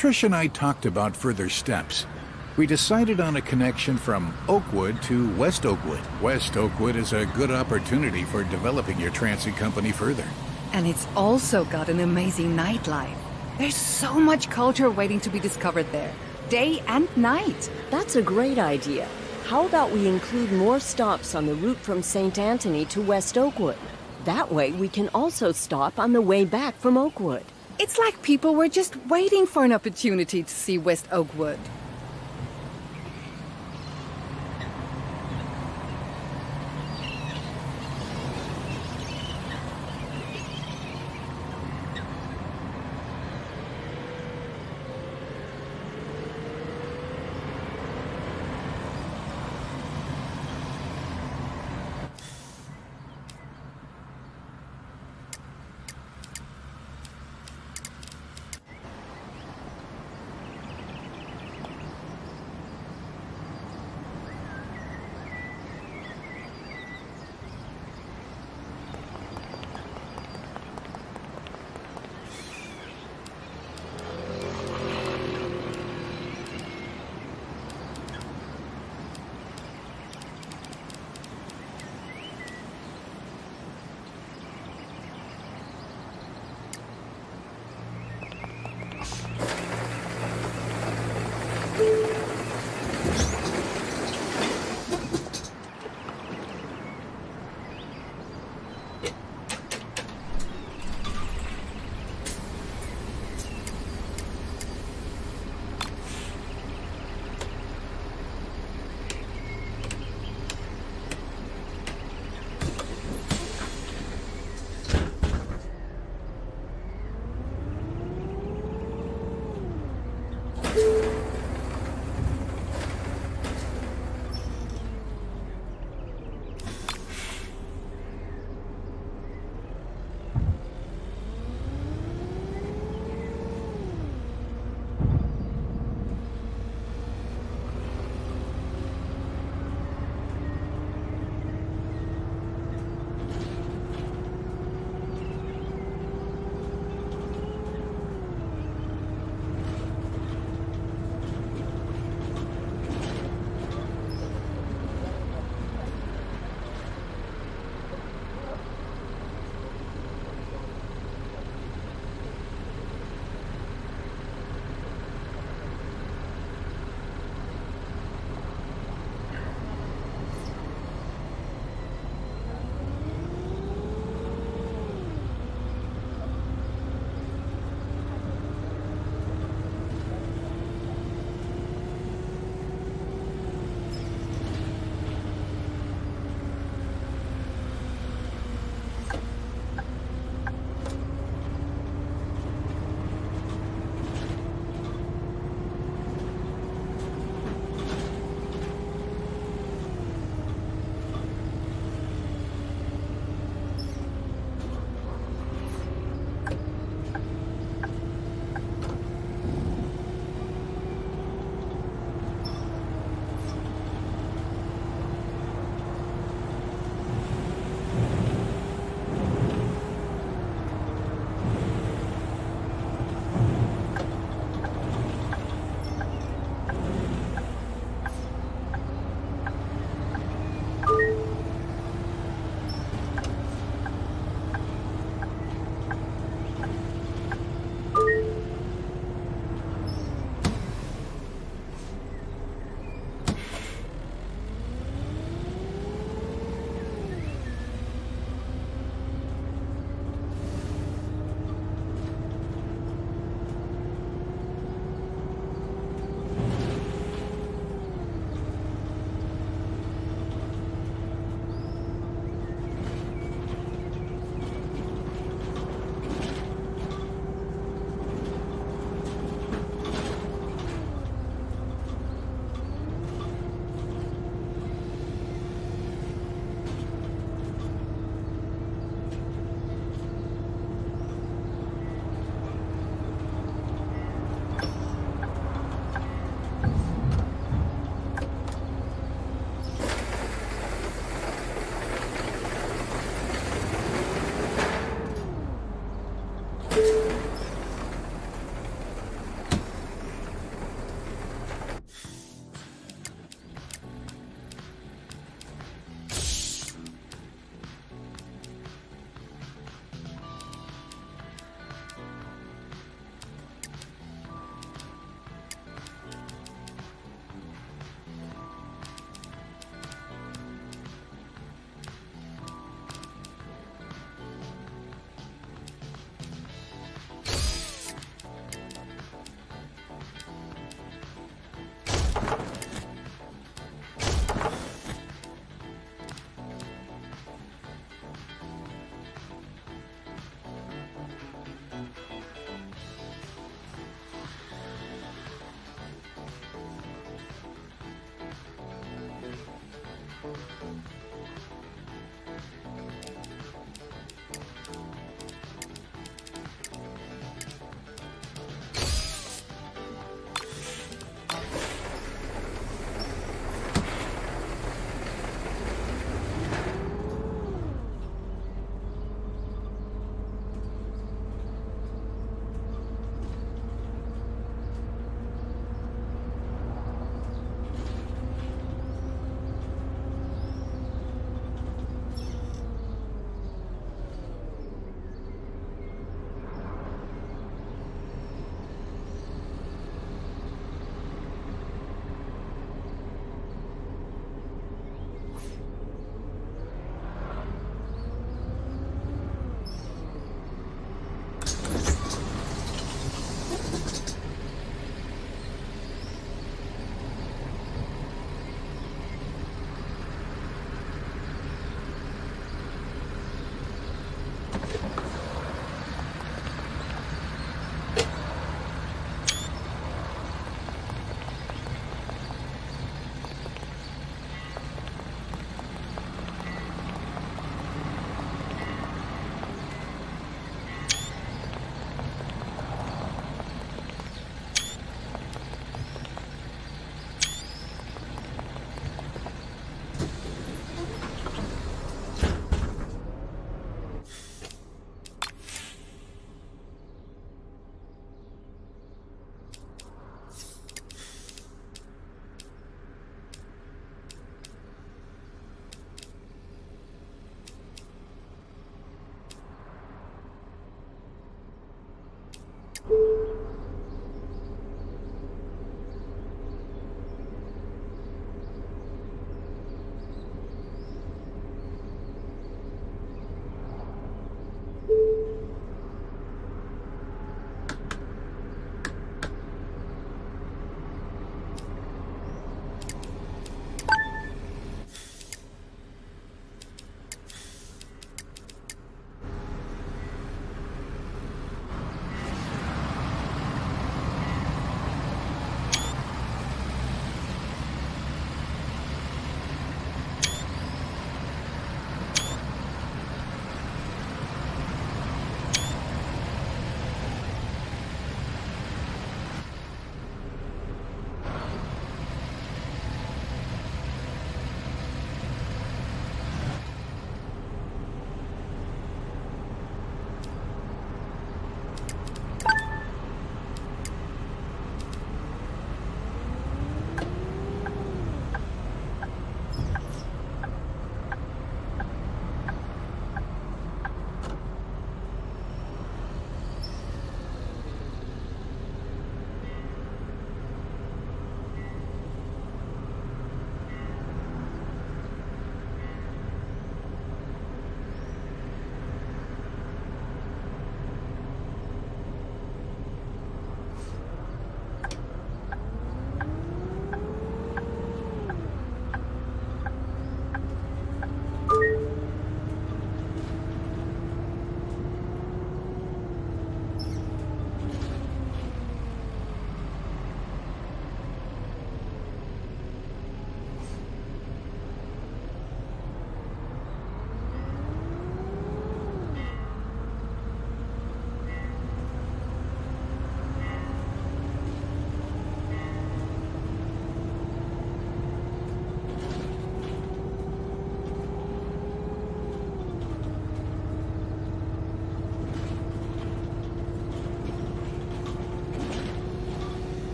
Trish and I talked about further steps. We decided on a connection from Oakwood to West Oakwood. West Oakwood is a good opportunity for developing your transit company further. And it's also got an amazing nightlife. There's so much culture waiting to be discovered there, day and night. That's a great idea. How about we include more stops on the route from St. Anthony to West Oakwood? That way we can also stop on the way back from Oakwood. It's like people were just waiting for an opportunity to see West Oakwood.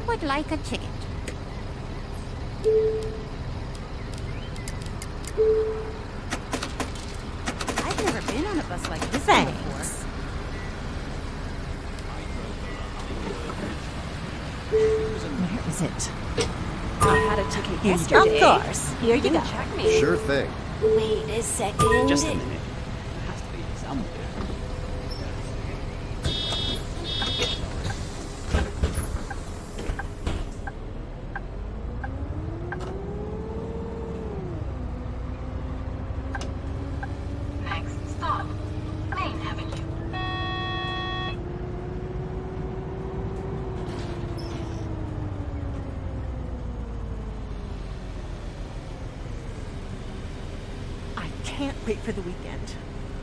would like a ticket. I've never been on a bus like this Thanks. before. Where is it? I had a ticket Of yesterday. course. Here you go. Check me. Sure thing. Wait a second. Just a minute. It has to be somewhere. Next stop, Main Avenue. I can't wait for the weekend.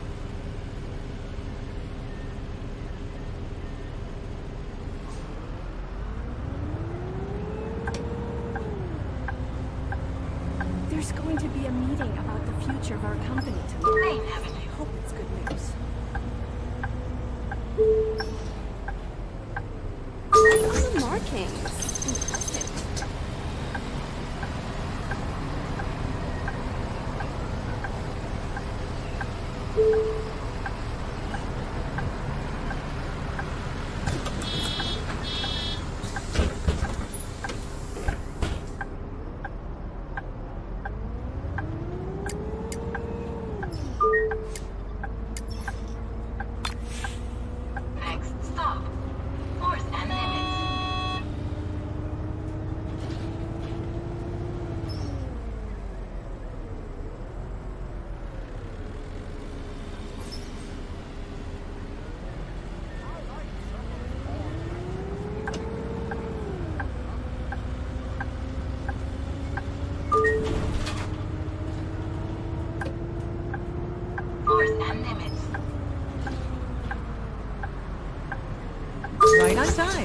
There's going to be a meeting about the future of our company tonight. Main Avenue. I hope it's good news. Right on the markings. Impressive. Next stop, Fourth and Nimitz. Fourth and Nimitz. Right on time.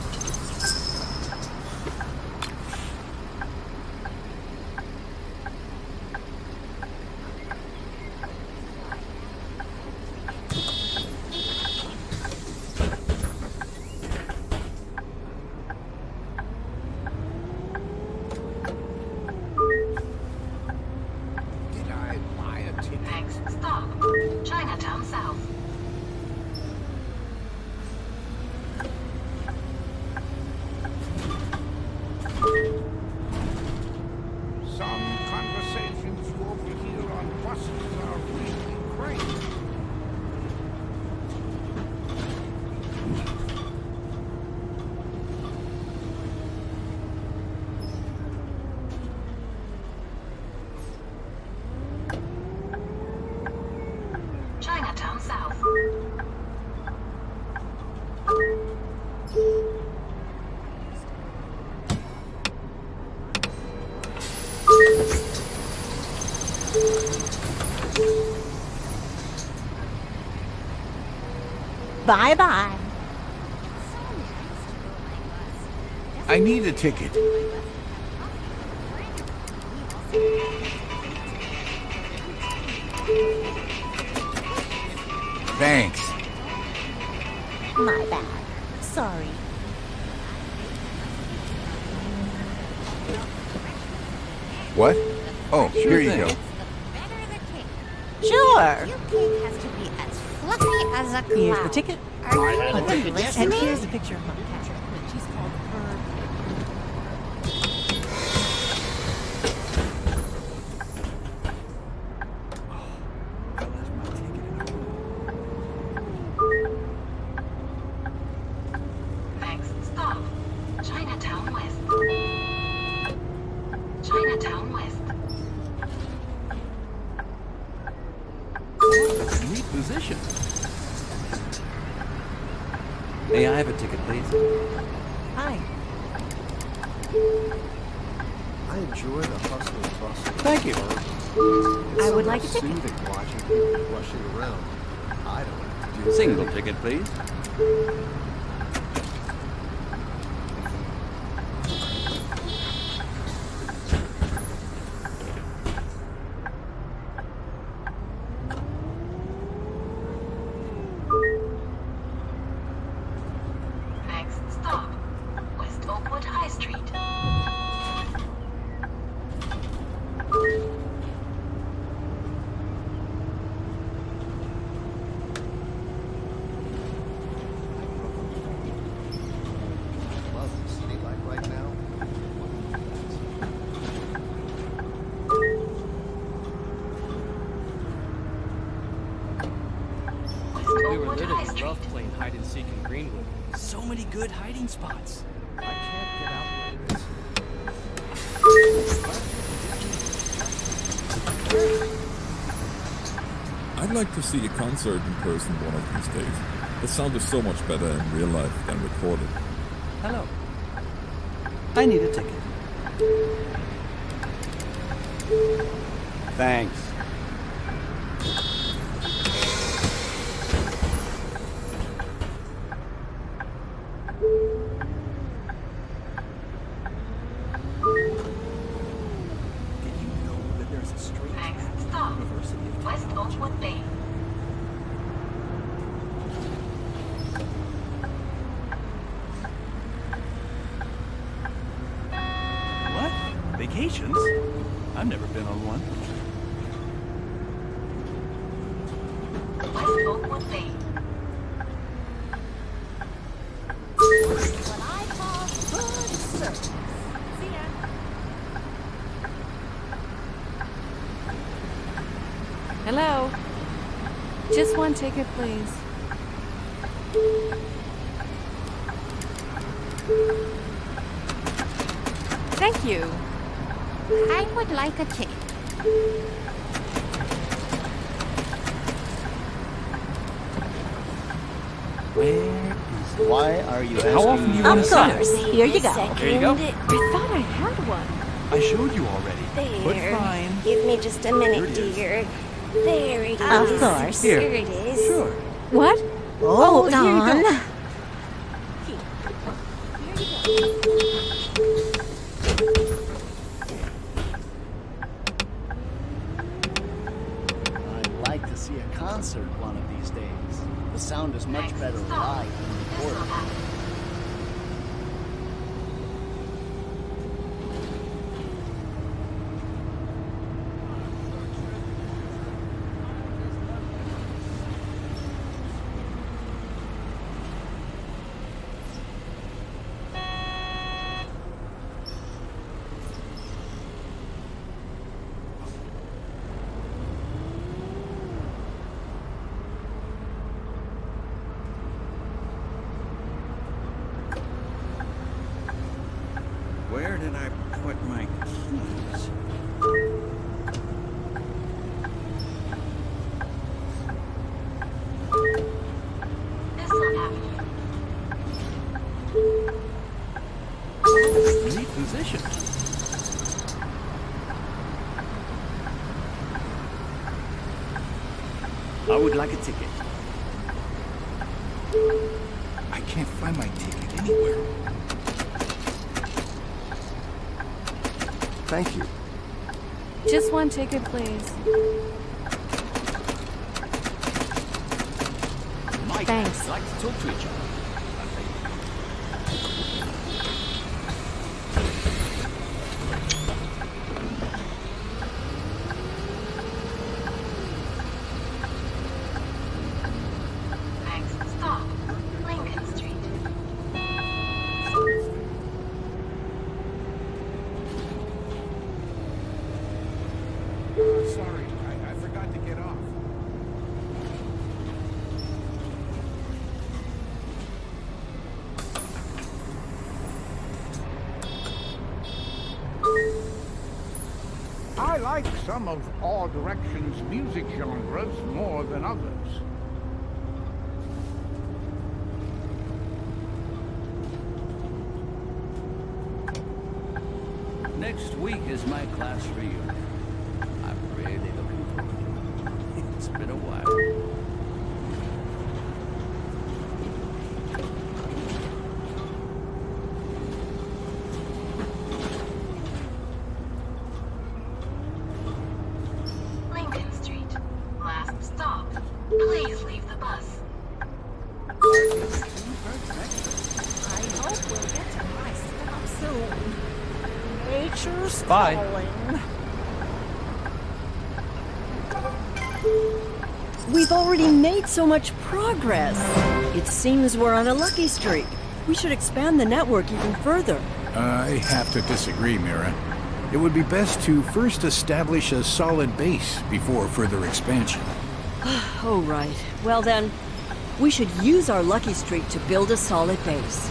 Did I buy a ticket? Next stop, Chinatown South. Some conversations you overhear on buses are really crazy. Chinatown South. Bye-bye. I need a ticket. Thanks. My bad. Sorry. What? Oh, here you thing. go. Sure. Your cake has to be as fluffy as a cloud. Here's the ticket. Are you And listening? here's a picture of my cat. She's called Herb. Next stop, Chinatown West. Chinatown West. Neat position. May I have a ticket, please? Hi. I enjoy the hustle and bustle. Thank you. I would like a ticket. Soothing watching people rushing around. I don't have to do Single ticket, please. Next stop, West Oakwood we were Oakwood little, High we Street. loved playing hide and seek in Greenwood. So many good hiding spots. I can't get out where it is. I'd like to see a concert in person one of these days. The sound is so much better in real life than recorded. Hello. I need a ticket. Thanks. Did you know that there's a straight Next path to the stop, University of West Oakwood Bay. What? Vacations? I've never been on one. West Oakwood Bay. What I call good service. See ya. Hello. Just one ticket, please. Thank you. I would like a ticket. Why are you asking? How often do you want to see it? Here you go. Here you go. I thought I had one. I showed you already. But There. fine. Give me just a minute, Here it is. dear. There it is. Of course. Here. Here it is. Sure. What? Hold here you go. on. I'd like to see a concert one of these days. The sound is much Next better stop, live than Thistle recorded. Avenue. Where did I put my keys? Thistle Avenue. Neat position. I would like a ticket. I can't find my ticket anywhere. Thank you. Just one ticket, please. Mike, Thanks. like to talk to each other. Next stop, Lincoln Street. Sorry, I forgot to get off. I like some of All Direction's music genres more than others. Next week is my class reunion. I'm really looking forward to it. It's been a while. Lincoln Street. Last stop. Please leave the bus. I hope we'll get to my stop soon. Nature's Bye. calling. We've already made so much progress. It seems we're on a lucky streak. We should expand the network even further. I have to disagree, Mira. It would be best to first establish a solid base before further expansion. Oh, right. Well then, We should use our lucky streak to build a solid base.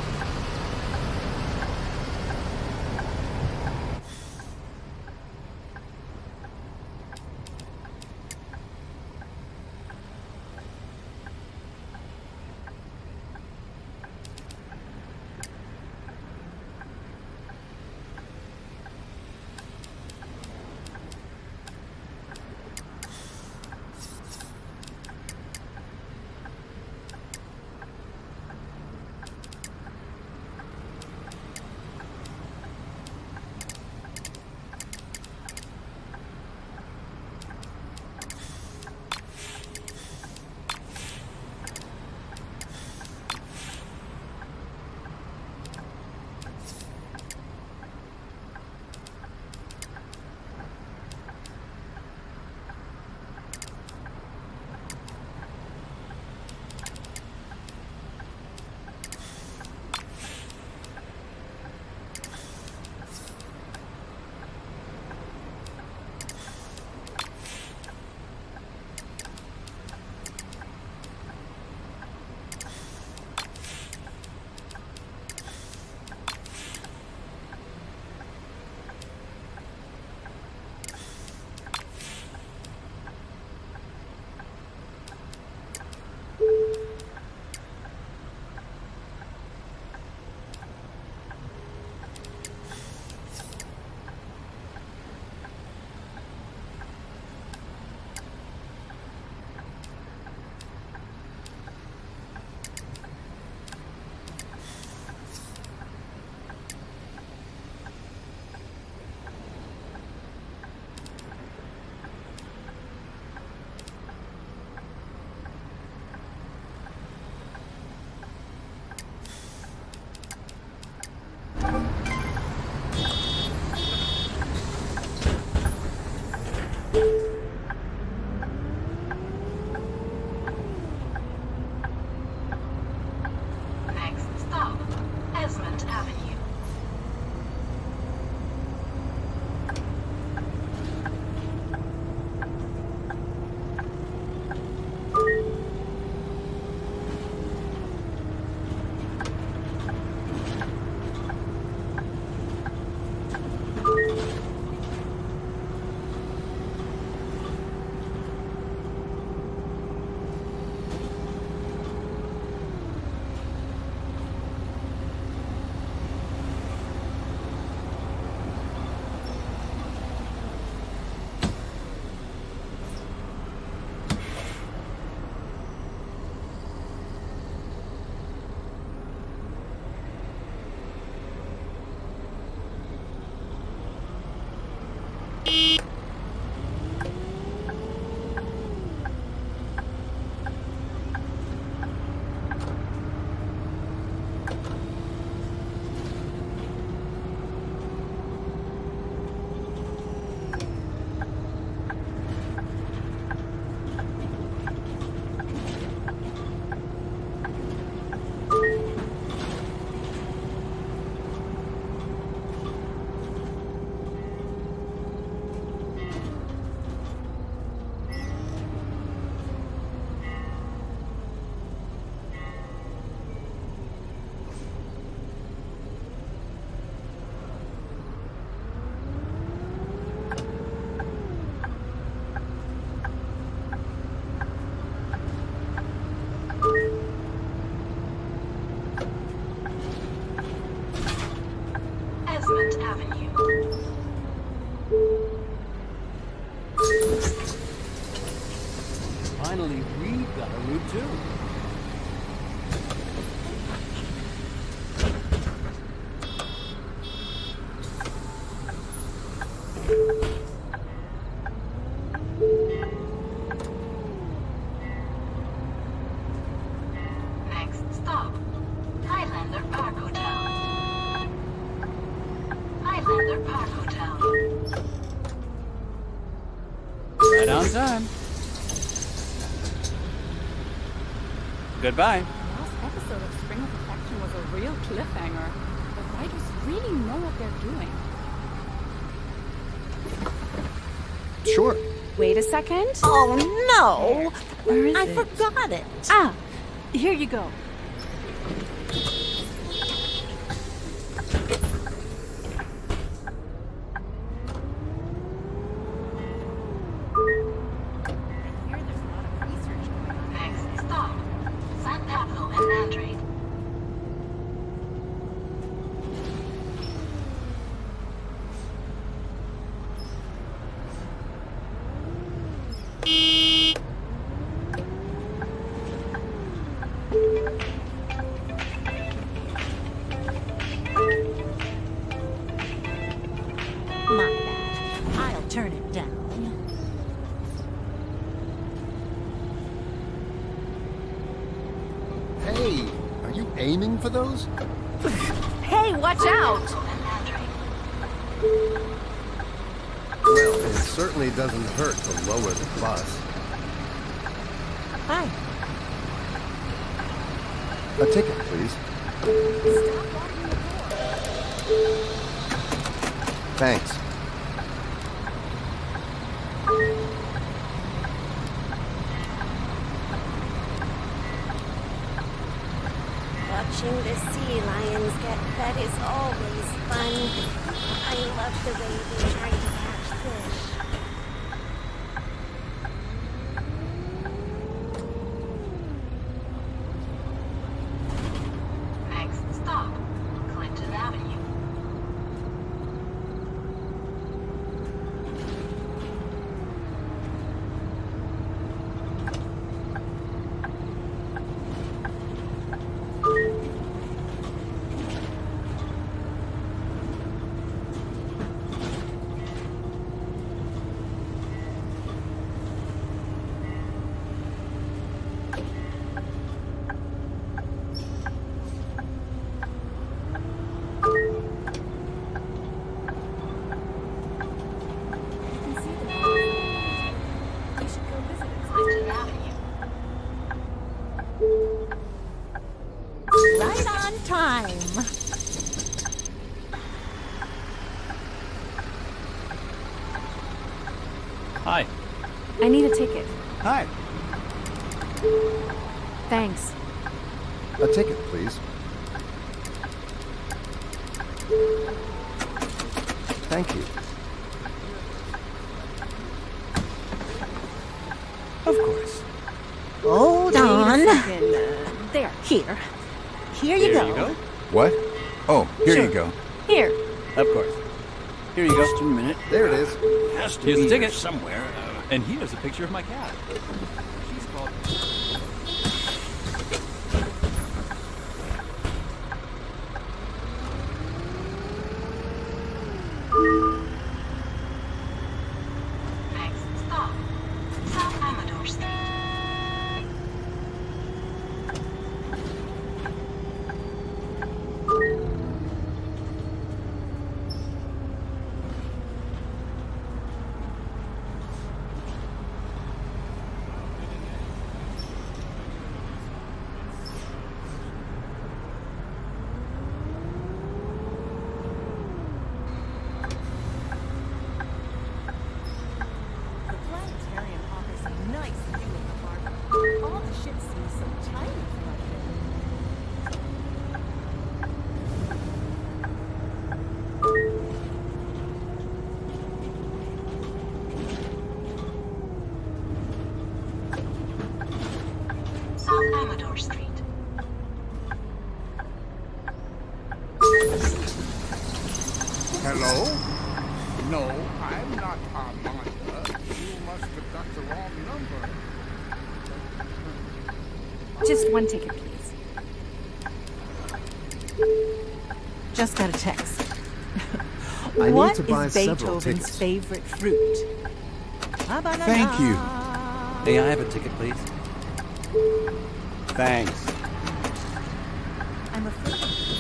Finally, we've got a route too. Next stop, Highlander Park Hotel. Highlander Park Hotel. Right on time. Goodbye. Last episode of Spring of Affection was a real cliffhanger. The writers really know what they're doing. Sure. Wait a second. Oh no! Where is I it? forgot it. Ah, Here you go. Next stop, San Pablo and Madrid. My bad. I'll turn it down. Hey, are you aiming for those? Hey, watch out! Well, it certainly doesn't hurt to lower the bus. Hi. A ticket, please. Thanks. Watching the sea lions get fed is always fun. I love the way they try to catch fish. Next stop, Clinton Avenue. Clinton Avenue. Right on time. Hi. I need a ticket. Hi. Thanks. A ticket, please. Thank you. Of course. Hold on. There. Here. Here you Here go. you go. What? Oh, here Sure. you go. Here. Of course. Here you go. Just a minute. There it is. Has to here's the ticket somewhere. And here's a picture of my cat. She's called. Next stop, South Amador Street. The planetarium offers a nice view of the harbor. All the ships seem so tiny from up there. South Amador Street. Hello? No, I'm not Armanda. You must have got the wrong number. Just one ticket, please. Just got a text. I need What to buy is several Beethoven's tickets. favorite fruit? Thank you. May I have a ticket, please? Thanks. I'm afraid of this.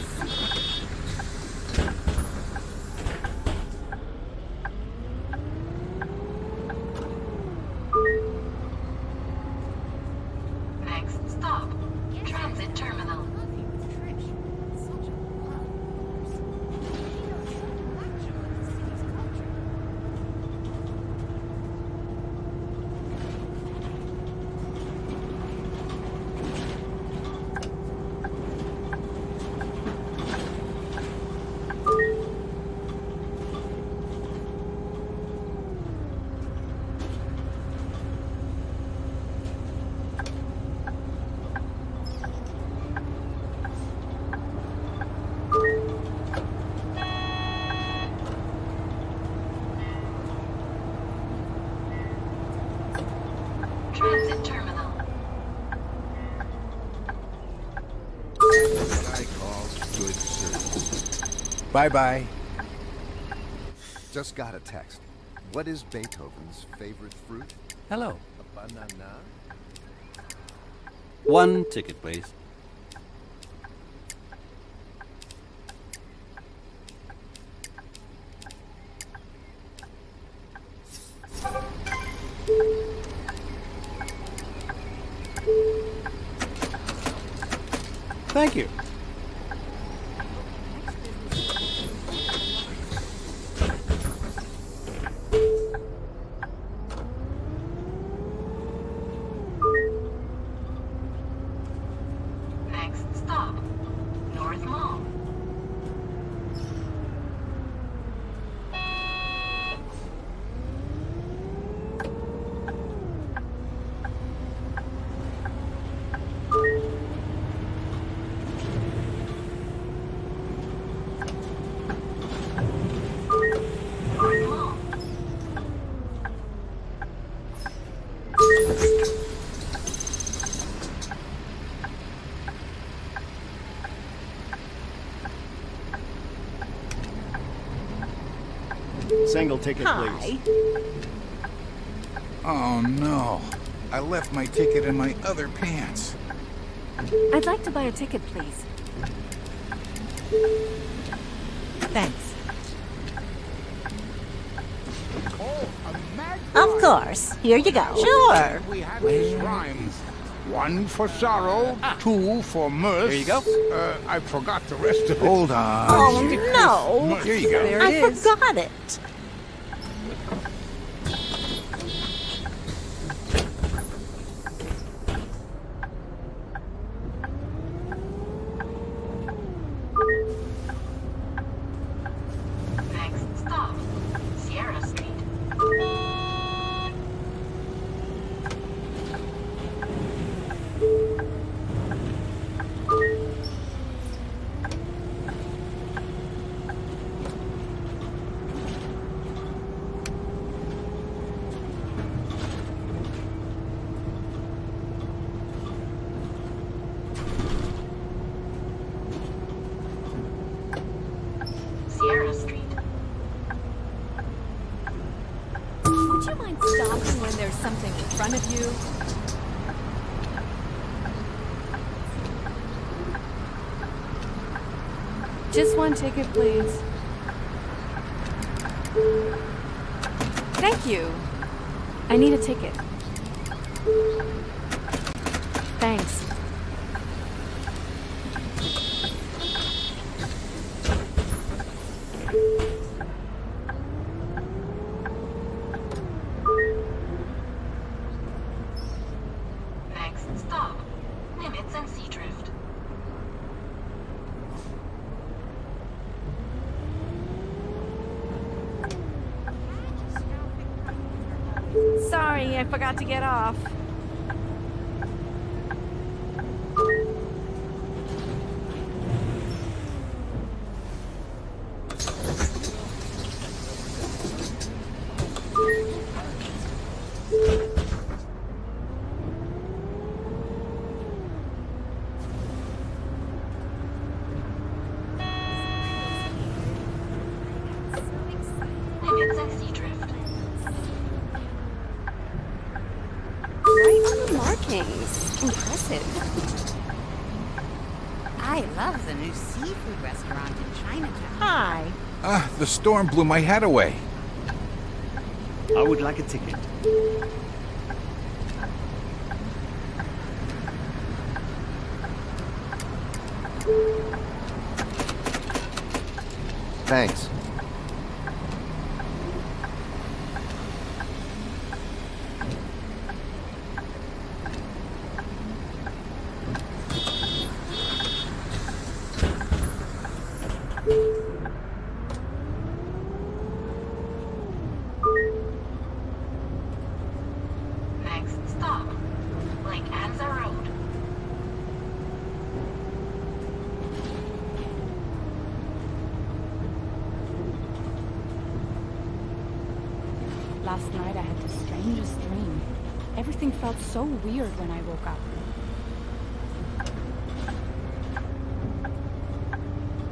Next stop, Transit Terminal. good service. Bye-bye. Just got a text. What is Beethoven's favorite fruit? Hello. A banana? One ticket, please. Thank you. Next stop, North Mall. North Mall. Single ticket, please. Oh no. I left my ticket in my other pants. I'd like to buy a ticket, please. Thanks. Oh, a magpie. Of course. Here you go. Sure. We had this rhyme. One for sorrow, two for mirth. Here you go. I forgot the rest of it. Hold on. Oh, no. Here you go. There it I is. forgot it. Next stop, Sierra Street. Sierra Street. Would you mind stopping when there's something in front of you? Just one ticket, please. Thank you. I need a ticket. Thanks. Next stop, Nimitz and Seadrift. Sorry, I forgot to get off. Nimitz and Seadrift. Right on the markings. Impressive. I love the new seafood restaurant in Chinatown. Hi. Ah, the storm blew my hat away. I would like a ticket. Thanks. Next stop, Lake Anza Road. Last night I had the strangest dream. Everything felt so weird when I woke up.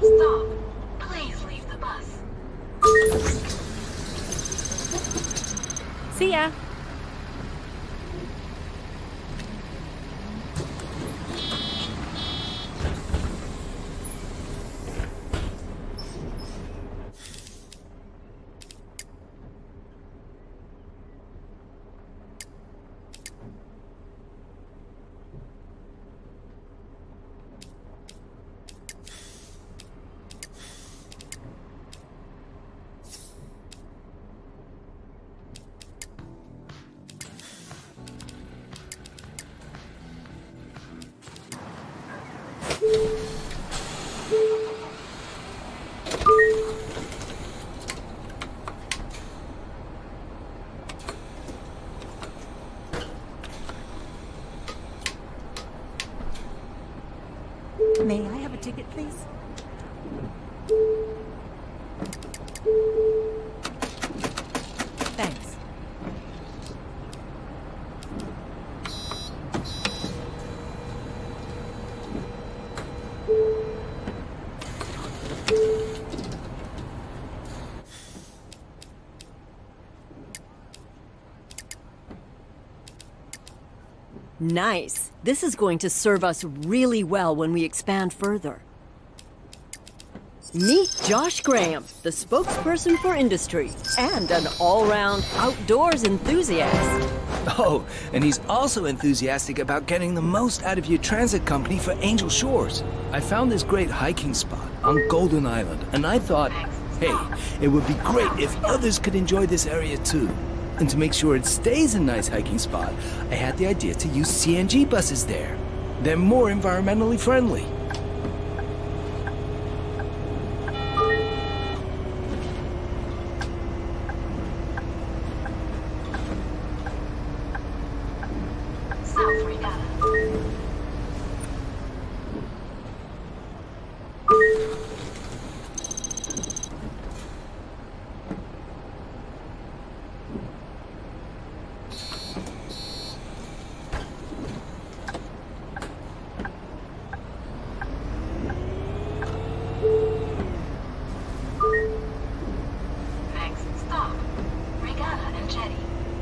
stop. Please leave the bus. See ya. May I have a ticket, please? Thanks. Nice. This is going to serve us really well when we expand further. Meet Josh Graham, the spokesperson for industry, and an all-round outdoors enthusiast. Oh, and he's also enthusiastic about getting the most out of your transit company for Angel Shores. I found this great hiking spot on Golden Island, and I thought, hey, it would be great if others could enjoy this area too. And to make sure it stays a nice hiking spot, I had the idea to use CNG buses there. They're more environmentally friendly. South Regatta. Next stop, Regatta and Jetty.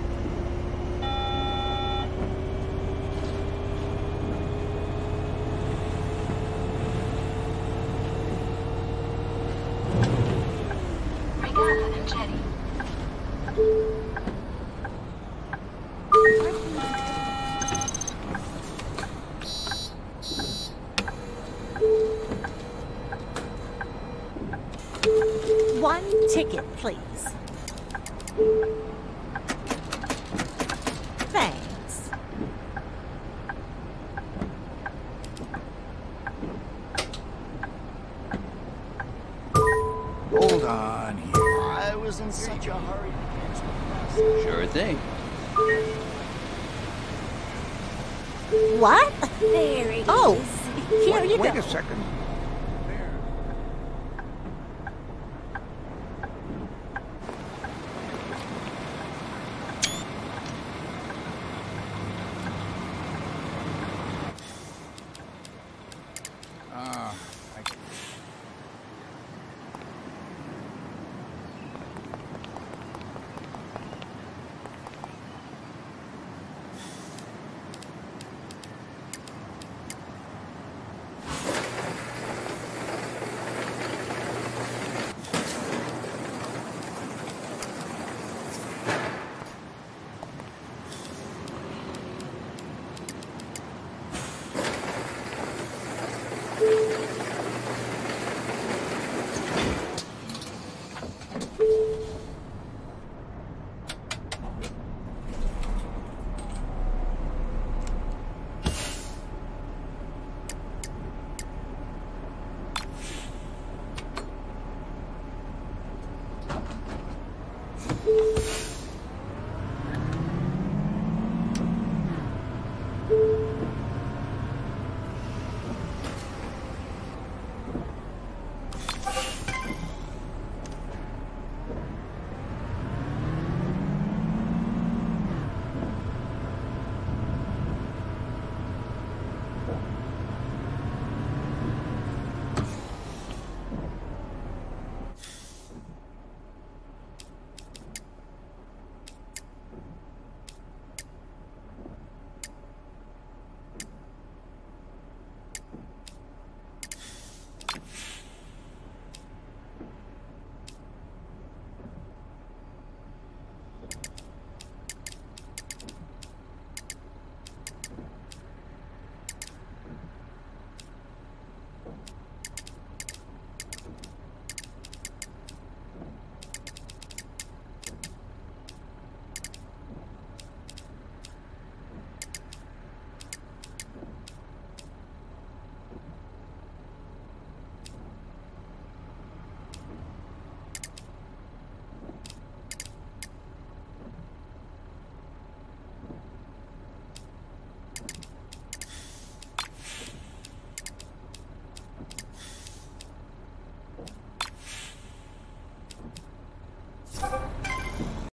Regatta and Jetty. One ticket, please. Thanks. Hold on here. I was in such a hurry to catch the bus. Sure thing. What? There it Oh, is. here you Wait go. a second.